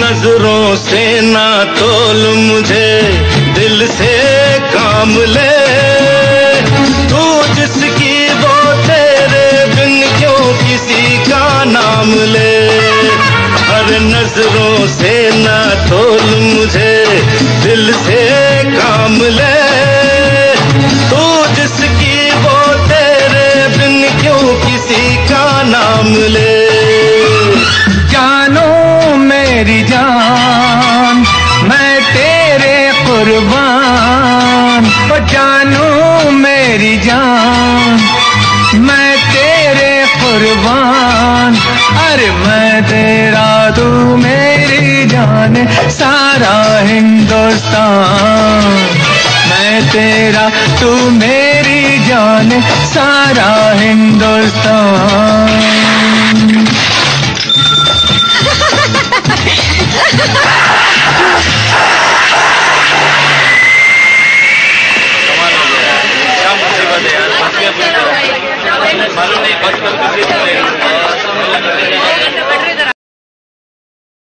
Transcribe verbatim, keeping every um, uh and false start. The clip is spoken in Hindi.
नजरों से ना तोल मुझे, दिल से काम ले। तू जिसकी वो तेरे बिन क्यों किसी का नाम ले। हर नजरों से ना तोल मुझे, दिल से काम ले। तू जिसकी वो तेरे बिन क्यों किसी का नाम ले। जानो मेरी जान मैं तेरे कुर्बान, ओ जानो मेरी जान मैं तेरे कुर्बान। अरे मैं तेरा तू मेरी जान सारा हिंदुस्तान। मैं तेरा तू मेरी जान सारा हिंदुस्तान।